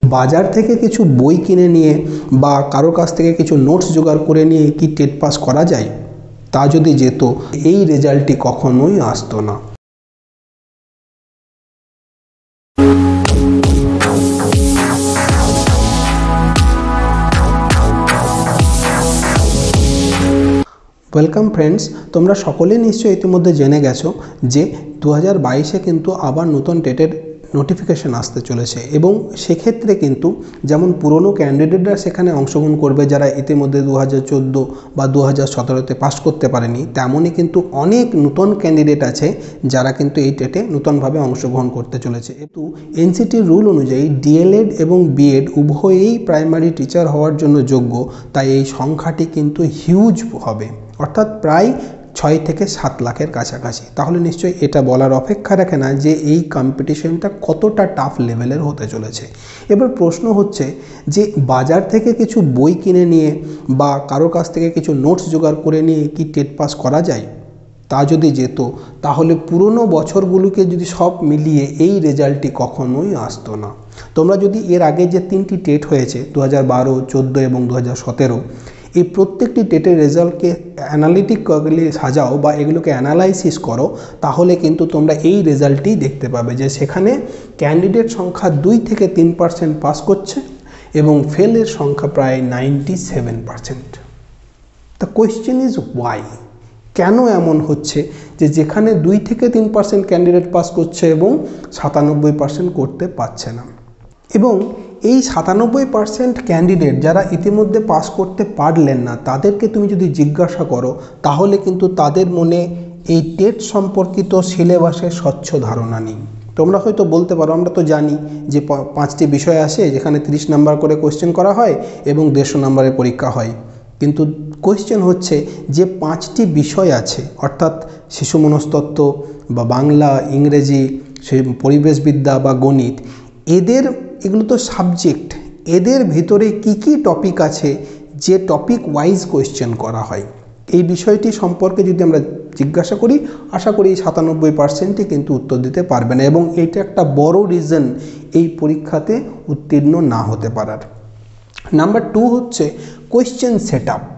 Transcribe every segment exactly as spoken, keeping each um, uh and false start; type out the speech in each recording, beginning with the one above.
বাজার থেকে কিছু বই কিনে নিয়ে বা কারো কাছ থেকে কিছু নোটস জোগাড় করে নিয়ে কি টেট পাস করা যায়? তা যদি যেত, এই রেজাল্টটি কখনোই আসতো না। ওয়েলকাম ফ্রেন্ডস, তোমরা সকলেই নিশ্চয়ই ইতিমধ্যে জেনে গেছো যে দু হাজার বাইশে কিন্তু আবার নতুন টেটের নোটিফিকেশান আসতে চলেছে এবং সেক্ষেত্রে কিন্তু যেমন পুরনো ক্যান্ডিডেটরা সেখানে অংশগ্রহণ করবে যারা ইতিমধ্যে দু হাজার চোদ্দো বা দু হাজার সতেরোতে পাস করতে পারেনি, তেমনই কিন্তু অনেক নতুন ক্যান্ডিডেট আছে যারা কিন্তু এই টেটে নতুনভাবে অংশগ্রহণ করতে চলেছে। কিন্তু এনসিটির রুল অনুযায়ী ডিএলএড এবং বিএড উভয়েই প্রাইমারি টিচার হওয়ার জন্য যোগ্য, তাই এই সংখ্যাটি কিন্তু হিউজ হবে, অর্থাৎ প্রায় ছয় থেকে সাত লাখের কাছাকাছি। তাহলে নিশ্চয়ই এটা বলার অপেক্ষা রাখে না যে এই কম্পিটিশনটা কতটা টাফ লেভেলের হতে চলেছে। এবার প্রশ্ন হচ্ছে যে বাজার থেকে কিছু বই কিনে নিয়ে বা কারো কাছ থেকে কিছু নোটস জোগাড় করে নিয়ে কি টেট পাস করা যায়? তা যদি যেত, তাহলে পুরনো বছরগুলোকে যদি সব মিলিয়ে এই রেজাল্টটি কখনোই আসতো না। তোমরা যদি এর আগে যে তিনটি টেট হয়েছে দু হাজার বারো, চোদ্দো এবং দু হাজার সতেরো, এই প্রত্যেকটি টেটের রেজাল্টকে অ্যানালিটিক্যালি সাজাও বা এগুলোকে অ্যানালাইসিস করো, তাহলে কিন্তু তোমরা এই রেজাল্টটি দেখতে পাবে যে সেখানে ক্যান্ডিডেট সংখ্যা দুই থেকে তিন পার্সেন্ট পাস করছে এবং ফেলের সংখ্যা প্রায় ninety seven percent. The question is why? কেন এমন হচ্ছে যে যেখানে দুই থেকে তিন পার্সেন্ট ক্যান্ডিডেট পাস করছে এবং সাতানব্বই পার্সেন্ট করতে পারছে না? এবং এই সাতানব্বই পার্সেন্ট ক্যান্ডিডেট যারা ইতিমধ্যে পাস করতে পারলেন না, তাদেরকে তুমি যদি জিজ্ঞাসা করো তাহলে কিন্তু তাদের মনে এই টেট সম্পর্কিত সিলেবাসের স্বচ্ছ ধারণা নেই। তোমরা হয়তো বলতে পারো, আমরা তো জানি যে পাঁচটি বিষয় আসে যেখানে তিরিশ নাম্বার করে কোয়েশ্চেন করা হয় এবং দেড়শো নাম্বারের পরীক্ষা হয়, কিন্তু কোয়েশ্চেন হচ্ছে যে পাঁচটি বিষয় আছে, অর্থাৎ শিশু মনস্তত্ত্ব বা বাংলা, ইংরেজি, সেই পরিবেশবিদ্যা বা গণিত, এদের এগুলো তো সাবজেক্ট, এদের ভিতরে কি কি টপিক আছে যে টপিক ওয়াইজ কোয়েশ্চেন করা হয়, এই বিষয়টি সম্পর্কে যদি আমরা জিজ্ঞাসা করি, আশা করি সাতানব্বই পার্সেন্টই কিন্তু উত্তর দিতে পারবে না এবং এটা একটা বড় রিজন এই পরীক্ষাতে উত্তীর্ণ না হতে পারার। নাম্বার টু হচ্ছে কোয়েশ্চেন সেট আপ।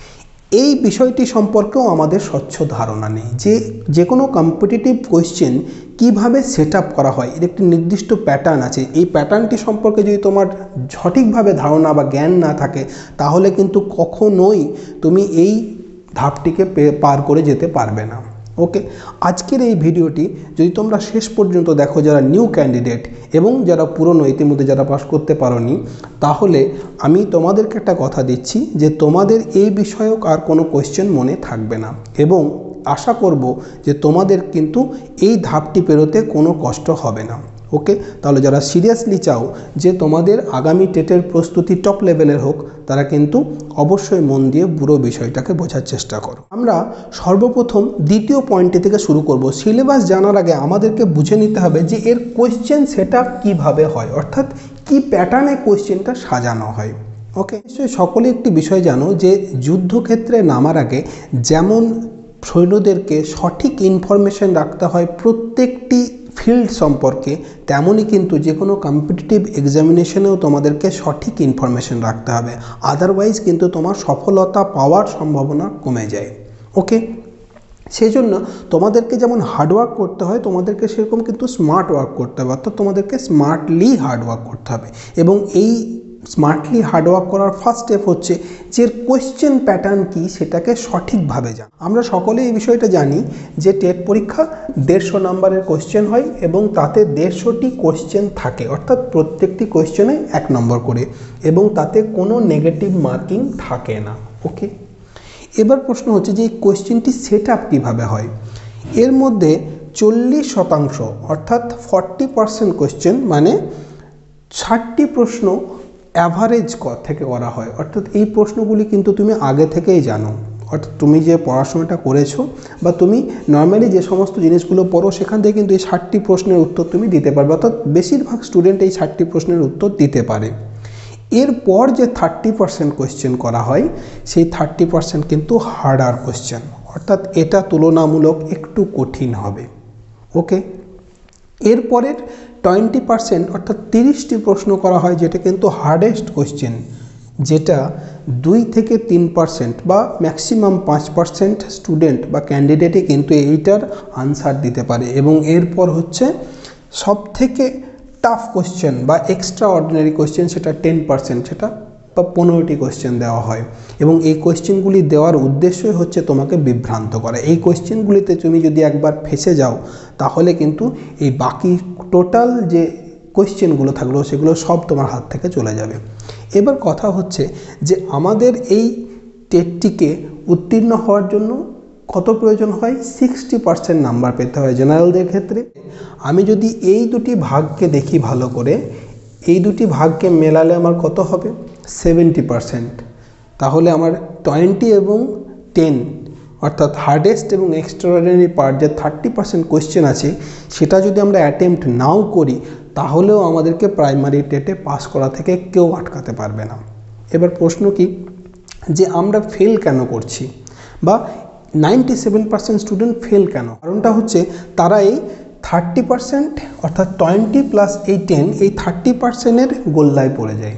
এই বিষয়টি সম্পর্কেও আমাদের স্বচ্ছ ধারণা নেই যে যে কোনো কম্পিটিটিভ কোয়েশ্চেন কীভাবে সেট আপ করা হয়, এর একটি নির্দিষ্ট প্যাটার্ন আছে। এই প্যাটার্নটি সম্পর্কে যদি তোমার সঠিকভাবে ধারণা বা জ্ঞান না থাকে, তাহলে কিন্তু কখনোই তুমি এই ধাপটিকে পার করে যেতে পারবে না। ওকে, আজকের এই ভিডিওটি যদি তোমরা শেষ পর্যন্ত দেখো, যারা নিউ ক্যান্ডিডেট এবং যারা পুরনো ইতিমধ্যে যারা পাস করতে পারোনি, তাহলে আমি তোমাদেরকে একটা কথা দিচ্ছি যে তোমাদের এই বিষয়ক আর কোনো কোয়েশ্চেন মনে থাকবে না এবং আশা করব যে তোমাদের কিন্তু এই ধাপটি পেরোতে কোনো কষ্ট হবে না। ওকে, তাহলে যারা সিরিয়াসলি চাও যে তোমাদের আগামী টেটের প্রস্তুতি টপ লেভেলের হোক, তারা কিন্তু অবশ্যই মন দিয়ে পুরো বিষয়টাকে বোঝার চেষ্টা করো। আমরা সর্বপ্রথম দ্বিতীয় পয়েন্টটি থেকে শুরু করব। সিলেবাস জানার আগে আমাদেরকে বুঝে নিতে হবে যে এর কোয়েশ্চেন সেট আপ কীভাবে হয়, অর্থাৎ কি প্যাটার্নে কোয়েশ্চেনটা সাজানো হয়। ওকে, নিশ্চয়ই সকলে একটি বিষয় জানো যে যুদ্ধক্ষেত্রে নামার আগে যেমন সৈন্যদেরকে সঠিক ইনফরমেশন রাখতে হয় প্রত্যেকটি ফিল্ড সম্পর্কে, তেমনই কিন্তু যে কোনো কম্পিটিটিভ এক্সামিনেশনেও তোমাদেরকে সঠিক ইনফরমেশন রাখতে হবে, আদারওয়াইজ কিন্তু তোমার সফলতা পাওয়ার সম্ভাবনা কমে যায়। ওকে, সেই জন্য তোমাদেরকে যেমন হার্ডওয়ার্ক করতে হয়, তোমাদেরকে সেরকম কিন্তু স্মার্ট ওয়ার্ক করতে হবে, অর্থাৎ তোমাদেরকে স্মার্টলি হার্ডওয়ার্ক করতে হবে এবং এই স্মার্টলি হার্ডওয়ার্ক করার ফার্স্ট স্টেপ হচ্ছে যে কোয়েশ্চেন প্যাটার্ন কি সেটাকে সঠিকভাবে জানা। আমরা সকলে এই বিষয়টা জানি যে টেট পরীক্ষা দেড়শো নাম্বারের কোয়েশ্চেন হয় এবং তাতে দেড়শোটি কোয়েশ্চেন থাকে, অর্থাৎ প্রত্যেকটি কোয়েশ্চেনে এক নম্বর করে এবং তাতে কোনো নেগেটিভ মার্কিং থাকে না। ওকে, এবার প্রশ্ন হচ্ছে যে এই কোয়েশ্চেনটি সেট আপ কীভাবে হয়। এর মধ্যে চল্লিশ শতাংশ অর্থাৎ ফর্টি পার্সেন্ট কোয়েশ্চেন মানে ষাটটি প্রশ্ন অ্যাভারেজ থেকে করা হয়, অর্থাৎ এই প্রশ্নগুলি কিন্তু তুমি আগে থেকেই জানো, অর্থাৎ তুমি যে পড়াশোনাটা করেছো বা তুমি নর্মালি যে সমস্ত জিনিসগুলো পড়ো সেখান থেকে কিন্তু এই ষাটটি প্রশ্নের উত্তর তুমি দিতে পারবে, অর্থাৎ বেশিরভাগ স্টুডেন্ট এই ষাটটি প্রশ্নের উত্তর দিতে পারে। এরপর যে থার্টি পার্সেন্ট কোয়েশ্চেন করা হয়, সেই থার্টি পার্সেন্ট কিন্তু হার্ডার কোয়েশ্চেন, অর্থাৎ এটা তুলনামূলক একটু কঠিন হবে। ওকে, এরপরের টোয়েন্টি পার্সেন্ট অর্থাৎ তিরিশটি প্রশ্ন করা হয়, যেটা কিন্তু হার্ডেস্ট কোশ্চেন, যেটা দুই থেকে তিন পার্সেন্ট বা ম্যাক্সিমাম পাঁচ পার্সেন্ট স্টুডেন্ট বা ক্যান্ডিডেটই কিন্তু এইটার আনসার দিতে পারে। এবং এরপর হচ্ছে সব থেকে টাফ কোশ্চেন বা এক্সট্রা অর্ডিনারি কোশ্চেন, সেটা টেন পার্সেন্ট, সেটা বা পনেরোটি কোশ্চেন দেওয়া হয়। এবং এই কোশ্চেনগুলি দেওয়ার উদ্দেশ্যই হচ্ছে তোমাকে বিভ্রান্ত করা। এই কোশ্চেনগুলিতে তুমি যদি একবার ফেঁসে যাও তাহলে কিন্তু এই বাকি টোটাল যে কোশ্চেনগুলো থাকলো সেগুলো সব তোমার হাত থেকে চলে যাবে। এবার কথা হচ্ছে যে আমাদের এই টেটটিকে উত্তীর্ণ হওয়ার জন্য কত প্রয়োজন হয়? সিক্সটি পার্সেন্ট নাম্বার পেতে হয় জেনারেলদের ক্ষেত্রে। আমি যদি এই দুটি ভাগকে দেখি ভালো করে, এই দুটি ভাগকে মেলালে আমার কত হবে? Seventy percent. তাহলে আমার টোয়েন্টি এবং টেন অর্থাৎ হার্ডেস্ট এবং এক্সট্রাঅর্ডিনারি পার্ট যে থার্টি পার্সেন্ট কোয়েশ্চেন আছে, সেটা যদি আমরা অ্যাটেম্প্ট নাও করি তাহলেও আমাদেরকে প্রাইমারি টেটে পাস করা থেকে কেউ আটকাতে পারবে না। এবার প্রশ্ন কি, যে আমরা ফেল কেন করছি বা ninety seven percent student fail কেন? কারণটা হচ্ছে তারা এই থার্টি পার্সেন্ট অর্থাৎ টোয়েন্টি প্লাস এই টেন, এই থার্টি পার্সেন্টের গোল্লায় পড়ে যায়।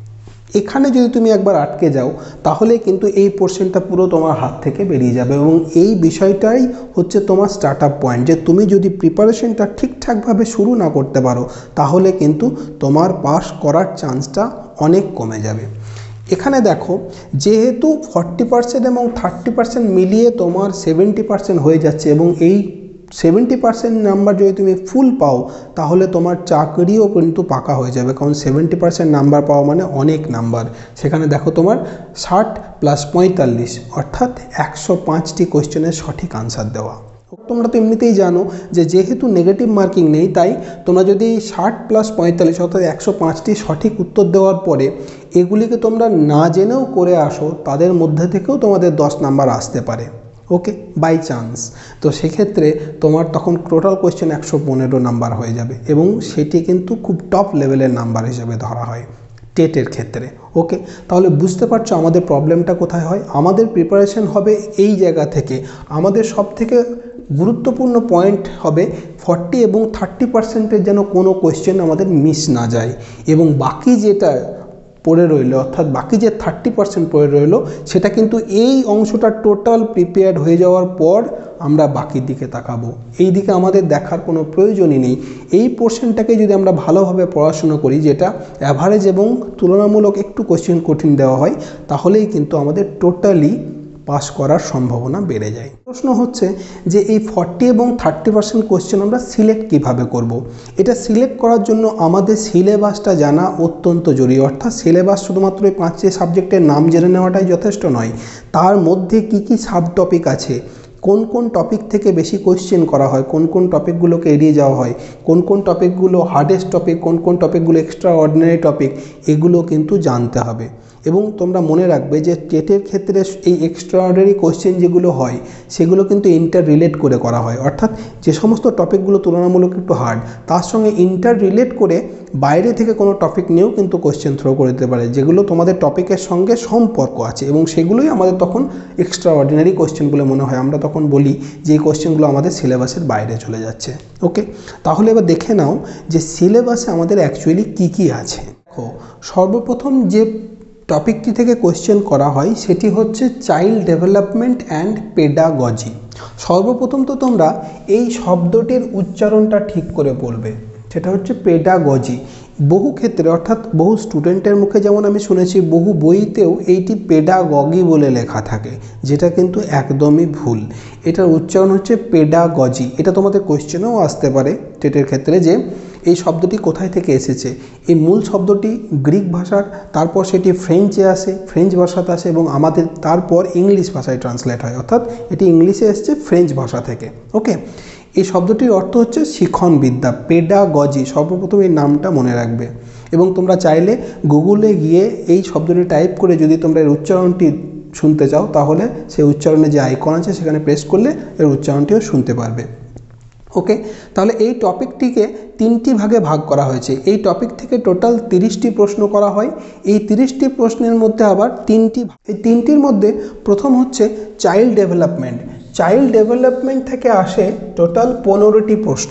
এখানে যদি তুমি একবার আটকে যাও তাহলে কিন্তু এই পোর্শনটা পুরো তোমার হাত থেকে বেরিয়ে যাবে। এবং এই বিষয়টাই হচ্ছে তোমার স্টার্ট আপ পয়েন্ট, যে তুমি যদি প্রিপারেশনটা ঠিকঠাকভাবে শুরু না করতে পারো তাহলে কিন্তু তোমার পাস করার চান্সটা অনেক কমে যাবে। এখানে দেখো, যেহেতু ফর্টি পার্সেন্ট এবং থার্টি পার্সেন্ট মিলিয়ে তোমার সেভেন্টি পার্সেন্ট হয়ে যাচ্ছে, এবং এই সেভেন্টি পার্সেন্ট নাম্বার যদি তুমি ফুল পাও তাহলে তোমার চাকরিও কিন্তু পাকা হয়ে যাবে। কারণ সেভেন্টি পার্সেন্ট নাম্বার পাওয়া মানে অনেক নাম্বার। সেখানে দেখো তোমার ষাট প্লাস পঁয়তাল্লিশ অর্থাৎ একশো পাঁচটি কোয়েশ্চেনের সঠিক আনসার দেওয়া। তোমরা তো এমনিতেই জানো যে যেহেতু নেগেটিভ মার্কিং নেই, তাই তোমরা যদি ষাট প্লাস পঁয়তাল্লিশ অর্থাৎ একশো পাঁচটি সঠিক উত্তর দেওয়ার পরে এগুলিকে তোমরা না জেনেও করে আসো, তাদের মধ্যে থেকেও তোমাদের দশ নাম্বার আসতে পারে। Okay, by chance. তো সেক্ষেত্রে তোমার তখন টোটাল কোয়েশ্চেন একশো পনেরো নাম্বার হয়ে যাবে, এবং সেটি কিন্তু খুব টপ লেভেলের নাম্বার হিসেবে ধরা হয় টেটের ক্ষেত্রে। ওকে, তাহলে বুঝতে পারছো আমাদের প্রবলেমটা কোথায় হয়। আমাদের প্রিপারেশন হবে এই জায়গা থেকে। আমাদের সব থেকে গুরুত্বপূর্ণ পয়েন্ট হবে ফর্টি এবং থার্টি পার্সেন্টের যেন কোনো কোয়েশ্চেন আমাদের মিস না যায়, এবং বাকি যেটা পড়ে রইল অর্থাৎ বাকি যে থার্টি পার্সেন্ট পড়ে রইল সেটা কিন্তু এই অংশটা টোটাল প্রিপেয়ার্ড হয়ে যাওয়ার পর আমরা বাকির দিকে তাকাবো। এই দিকে আমাদের দেখার কোনো প্রয়োজনই নেই। এই পোর্শনটাকে যদি আমরা ভালোভাবে পড়াশুনো করি, যেটা অ্যাভারেজ এবং তুলনামূলক একটু কোশ্চেন কঠিন দেওয়া হয়, তাহলেই কিন্তু আমাদের টোটালি পাস করার সম্ভাবনা বেড়ে যায়। প্রশ্ন হচ্ছে যে এই ফর্টি এবং থার্টি পার্সেন্ট কোশ্চেন আমরা সিলেক্ট কিভাবে করব। এটা সিলেক্ট করার জন্য আমাদের সিলেবাসটা জানা অত্যন্ত জরুরি। অর্থাৎ সিলেবাস শুধুমাত্র এই পাঁচটি সাবজেক্টের নাম জেনে নেওয়াটাই যথেষ্ট নয়, তার মধ্যে কি কি সাব টপিক আছে, কোন কোন টপিক থেকে বেশি কোশ্চেন করা হয়, কোন কোন টপিকগুলোকে এড়িয়ে যাওয়া হয়, কোন কোন টপিকগুলো হার্ডেস্ট টপিক, কোন কোন টপিকগুলো এক্সট্রা অর্ডিনারি টপিক, এগুলো কিন্তু জানতে হবে। এবং তোমরা মনে রাখবে যে টেটের ক্ষেত্রে এই এক্সট্রা অর্ডিনারি কোশ্চেন যেগুলো হয় সেগুলো কিন্তু ইন্টার রিলেট করে করা হয়। অর্থাৎ যে সমস্ত টপিকগুলো তুলনামূলক একটু হার্ড, তার সঙ্গে ইন্টার রিলেট করে বাইরে থেকে কোনো টপিক নিয়েও কিন্তু কোশ্চেন থ্রো করে দিতে পারে, যেগুলো তোমাদের টপিকের সঙ্গে সম্পর্ক আছে, এবং সেগুলোই আমাদের তখন এক্সট্রা অর্ডিনারি কোশ্চেন বলে মনে হয়। আমরা তখন বলি যে এই কোশ্চেনগুলো আমাদের সিলেবাসের বাইরে চলে যাচ্ছে। ওকে, তাহলে এবার দেখে নাও যে সিলেবাসে আমাদের অ্যাকচুয়ালি কী কী আছে। দেখো, সর্বপ্রথম যে টপিকটি থেকে কোশ্চেন করা হয় সেটি হচ্ছে চাইল্ড ডেভেলপমেন্ট অ্যান্ড পেডাগজি। সর্বপ্রথম তো তোমরা এই শব্দটির উচ্চারণটা ঠিক করে বলবে, সেটা হচ্ছে পেডাগজি। বহু ক্ষেত্রে অর্থাৎ বহু স্টুডেন্টের মুখে যেমন আমি শুনেছি, বহু বইতেও এইটি পেডাগগি বলে লেখা থাকে, যেটা কিন্তু একদমই ভুল। এটার উচ্চারণ হচ্ছে পেডাগজি। এটা তোমাদের কোশ্চেনেও আসতে পারে টেটের ক্ষেত্রে, যে এই শব্দটি কোথায় থেকে এসেছে। এই মূল শব্দটি গ্রিক ভাষার, তারপর সেটি ফ্রেঞ্চে আসে, ফ্রেঞ্চ ভাষাতে আসে, এবং আমাদের তারপর ইংলিশ ভাষায় ট্রান্সলেট হয়। অর্থাৎ এটি ইংলিশে এসছে ফ্রেঞ্চ ভাষা থেকে। ওকে, এই শব্দটির অর্থ হচ্ছে শিক্ষণ বিদ্যা, পেডাগজি। সর্বপ্রথম এই নামটা মনে রাখবে, এবং তোমরা চাইলে গুগলে গিয়ে এই শব্দটি টাইপ করে যদি তোমরা এর উচ্চারণটি শুনতে চাও তাহলে সেই উচ্চারণে যে আইকন আছে সেখানে প্রেস করলে এর উচ্চারণটিও শুনতে পারবে। ওকে, তাহলে এই টপিকটিকে তিনটি ভাগে ভাগ করা হয়েছে। এই টপিক থেকে টোটাল তিরিশটি প্রশ্ন করা হয়। এই তিরিশটি প্রশ্নের মধ্যে আবার তিনটি, এই তিনটির মধ্যে প্রথম হচ্ছে চাইল্ড ডেভেলপমেন্ট। চাইল্ড ডেভেলপমেন্ট থেকে আসে টোটাল পনেরোটি প্রশ্ন।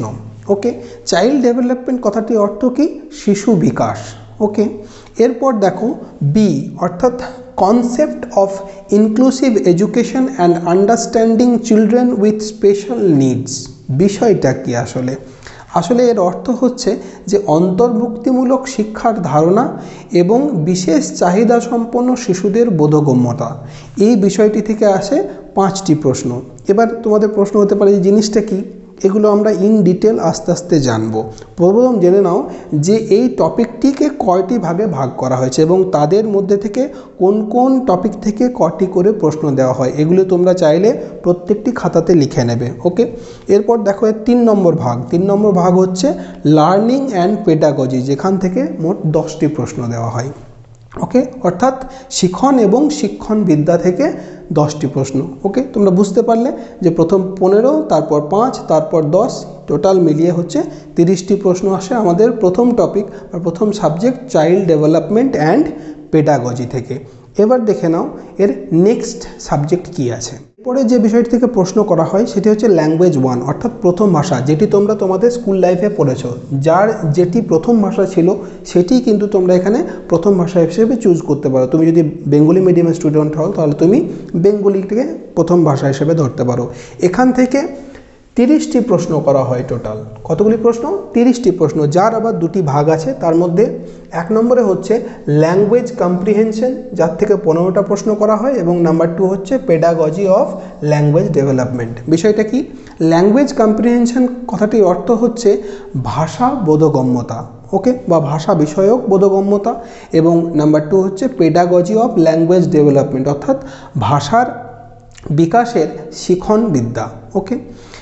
ওকে, চাইল্ড ডেভেলপমেন্ট কথাটি অর্থ কি? শিশু বিকাশ। ওকে, এরপর দেখো বি অর্থাৎ concept of inclusive education and understanding children with special needs. বিষয়টা কি আসলে? আসলে এর অর্থ হচ্ছে যে অন্তর্ভুক্তিমূলক শিক্ষার ধারণা এবং বিশেষ চাহিদা সম্পন্ন শিশুদের বোধগম্যতা, এই বিষয়টি থেকে আসে পাঁচটি প্রশ্ন। এবার তোমাদের প্রশ্ন হতে পারে যে জিনিসটা কি, এগুলো আমরা ইন ডিটেল আস্তে আস্তে জানবো। প্রথম জেনে নাও যে এই টপিকটিকে কয়টি ভাগে ভাগ করা হয়েছে এবং তাদের মধ্যে থেকে কোন কোন টপিক থেকে কটি করে প্রশ্ন দেওয়া হয়, এগুলো তোমরা চাইলে প্রত্যেকটি খাতাতে লিখে নেবে। ওকে, এরপর দেখো এর তিন নম্বর ভাগ তিন নম্বর ভাগ হচ্ছে লার্নিং অ্যান্ড পেডাগজি, যেখান থেকে মোট দশটি প্রশ্ন দেওয়া হয়। ওকে, অর্থাৎ শিখন এবং শিক্ষণ বিদ্যা থেকে দশটি প্রশ্ন। ওকে, তোমরা বুঝতে পারলে যে প্রথম পনেরো, তারপর পাঁচ, তারপর দশ, টোটাল মিলিয়ে হচ্ছে তিরিশটি প্রশ্ন আসে আমাদের প্রথম টপিক বা প্রথম subject child development and pedagogy থেকে। এবার দেখে নাও এর নেক্সট সাবজেক্ট কি আছে। পরে যে বিষয়টি থেকে প্রশ্ন করা হয় সেটি হচ্ছে ল্যাঙ্গুয়েজ ওয়ান অর্থাৎ প্রথম ভাষা, যেটি তোমরা তোমাদের স্কুল লাইফে পড়েছো। যার যেটি প্রথম ভাষা ছিল সেটি কিন্তু তোমরা এখানে প্রথম ভাষা হিসেবে চুজ করতে পারো। তুমি যদি বেঙ্গলি মিডিয়ামের স্টুডেন্ট হও তাহলে তুমি বেঙ্গলিটাকে প্রথম ভাষা হিসেবে ধরতে পারো। এখান থেকে তিরিশটি প্রশ্ন করা হয়। টোটাল কতগুলি প্রশ্ন? তিরিশটি প্রশ্ন, যার আবার দুটি ভাগ আছে। তার মধ্যে এক নম্বরে হচ্ছে ল্যাঙ্গুয়েজ কম্প্রিহেনশন, যার থেকে পনেরোটা প্রশ্ন করা হয়, এবং নাম্বার টু হচ্ছে পেডাগজি অফ ল্যাঙ্গুয়েজ ডেভেলপমেন্ট। বিষয়টা কি? ল্যাঙ্গুয়েজ কম্প্রিহেনশন কথাটির অর্থ হচ্ছে ভাষা বোধগম্যতা, ওকে, বা ভাষা বিষয়ক বোধগম্যতা, এবং নাম্বার টু হচ্ছে পেডাগজি অফ ল্যাঙ্গুয়েজ ডেভেলপমেন্ট অর্থাৎ ভাষার বিকাশের শিখন বিদ্যা। ওকে,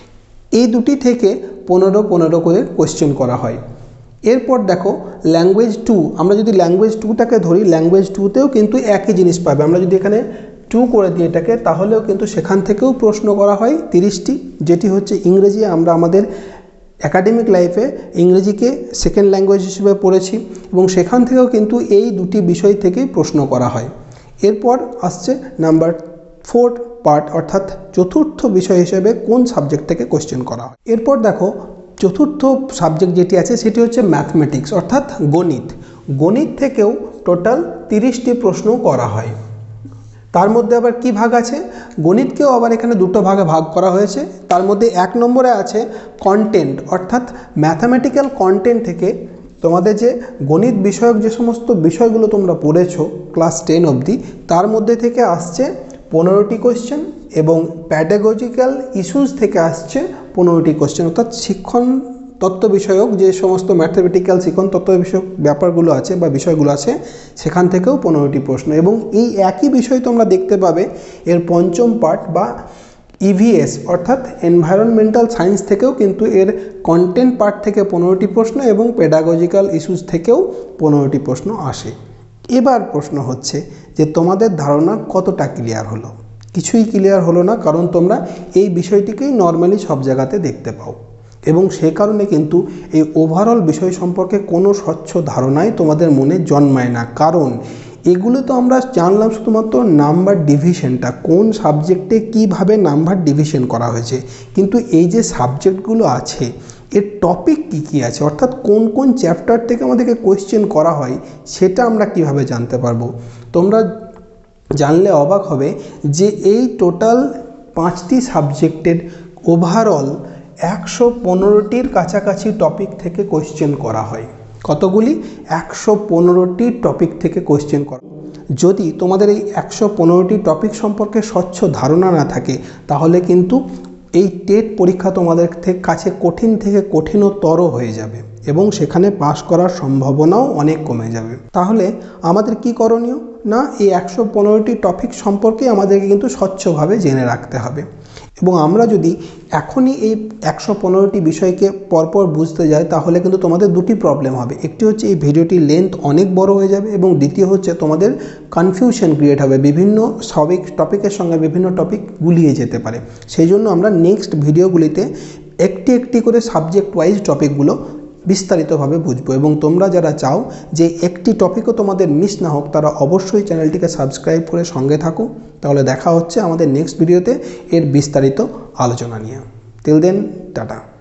এই দুটি থেকে পনেরো পনেরো করে কোয়েশ্চেন করা হয়। এরপর দেখো ল্যাঙ্গুয়েজ টু, আমরা যদি ল্যাঙ্গুয়েজ টুটাকে ধরি, ল্যাঙ্গুয়েজ টুতেও কিন্তু একই জিনিস পাবে। আমরা যদি এখানে টু করে দিই এটাকে, তাহলেও কিন্তু সেখান থেকেও প্রশ্ন করা হয় তিরিশটি, যেটি হচ্ছে ইংরেজি। আমরা আমাদের একাডেমিক লাইফে ইংরেজিকে সেকেন্ড ল্যাঙ্গুয়েজ হিসেবে পড়েছি এবং সেখান থেকেও কিন্তু এই দুটি বিষয় থেকেই প্রশ্ন করা হয়। এরপর আসছে নাম্বার ফোর পার্ট অর্থাৎ চতুর্থ বিষয় হিসেবে কোন সাবজেক্ট থেকে কোশ্চেন করা হয়। এরপর দেখো চতুর্থ সাবজেক্ট যেটি আছে সেটি হচ্ছে ম্যাথমেটিক্স অর্থাৎ গণিত। গণিত থেকেও টোটাল তিরিশটি প্রশ্ন করা হয়। তার মধ্যে আবার কি ভাগ আছে? গণিতকেও আবার এখানে দুটো ভাগে ভাগ করা হয়েছে। তার মধ্যে এক নম্বরে আছে কন্টেন্ট অর্থাৎ ম্যাথামেটিক্যাল কন্টেন্ট থেকে তোমাদের যে গণিত বিষয়ক যে সমস্ত বিষয়গুলো তোমরা পড়েছো ক্লাস টেন অবধি, তার মধ্যে থেকে আসছে পনেরোটি কোয়েশ্চেন, এবং প্যাডাগজিক্যাল ইস্যুস থেকে আসছে পনেরোটি কোয়েশ্চেন অর্থাৎ শিক্ষণ তত্ত্ব বিষয়ক যে সমস্ত ম্যাথমেটিক্যাল শিক্ষণ তত্ত্ব বিষয়ক ব্যাপারগুলো আছে বা বিষয়গুলো আছে সেখান থেকেও পনেরোটি প্রশ্ন। এবং এই একই বিষয় তোমরা দেখতে পাবে এর পঞ্চম পার্ট বা ইভিএস অর্থাৎ এনভায়রনমেন্টাল সায়েন্স থেকেও কিন্তু এর কন্টেন্ট পার্ট থেকে পনেরোটি প্রশ্ন এবং পেডাগজিক্যাল ইস্যুস থেকেও পনেরোটি প্রশ্ন আসে। এবার প্রশ্ন হচ্ছে যে তোমাদের ধারণা কতটা ক্লিয়ার হলো? কিছুই ক্লিয়ার হলো না, কারণ তোমরা এই বিষয়টিকেই নর্মালি সব জায়গাতে দেখতে পাও এবং সে কারণে কিন্তু এই ওভারঅল বিষয় সম্পর্কে কোনো স্বচ্ছ ধারণাই তোমাদের মনে জন্মায় না। কারণ এগুলো তো আমরা জানলাম শুধুমাত্র নাম্বার ডিভিশনটা, কোন সাবজেক্টে কিভাবে নাম্বার ডিভিশন করা হয়েছে, কিন্তু এই যে সাবজেক্টগুলো আছে এর টপিক কী কী আছে অর্থাৎ কোন কোন চ্যাপ্টার থেকে আমাদেরকে কোয়েশ্চেন করা হয় সেটা আমরা কিভাবে জানতে পারবো? তোমরা জানলে অবাক হবে যে এই টোটাল পাঁচটি সাবজেক্টের ওভারঅল একশো পনেরোটির কাছাকাছি টপিক থেকে কোয়েশ্চেন করা হয়। কতগুলি? একশো পনেরোটি টপিক থেকে কোয়েশ্চেন করা। যদি তোমাদের এই একশো পনেরোটি টপিক সম্পর্কে স্বচ্ছ ধারণা না থাকে তাহলে কিন্তু এই টেট পরীক্ষা তোমাদের কাছে কঠিন থেকে কঠিনতর হয়ে যাবে এবং সেখানে পাশ করার সম্ভাবনাও অনেক কমে যাবে। তাহলে আমাদের কি করণীয়? না, এই একশো পনেরোটি টপিক সম্পর্কে আমাদেরকে কিন্তু স্বচ্ছভাবে জেনে রাখতে হবে। এবং আমরা যদি এখনই এই একশো পনেরোটি বিষয়কে পরপর বুঝতে যাই তাহলে কিন্তু তোমাদের দুটি প্রবলেম হবে। একটি হচ্ছে এই ভিডিওটির লেন্থ অনেক বড় হয়ে যাবে এবং দ্বিতীয় হচ্ছে তোমাদের কনফিউশন ক্রিয়েট হবে, বিভিন্ন সবিক টপিকের সঙ্গে বিভিন্ন টপিক গুলিয়ে যেতে পারে। সেই জন্য আমরা নেক্সট ভিডিওগুলিতে একটি একটি করে সাবজেক্ট ওয়াইজ টপিকগুলো বিস্তারিতভাবে বুঝবো। এবং তোমরা যারা চাও যে একটি টপিকও তোমাদের মিস না হোক তারা অবশ্যই চ্যানেলটিকে সাবস্ক্রাইব করে সঙ্গে থাকো। তাহলে দেখা হচ্ছে আমাদের নেক্সট ভিডিওতে এর বিস্তারিত আলোচনা নিয়ে। Till then, tata.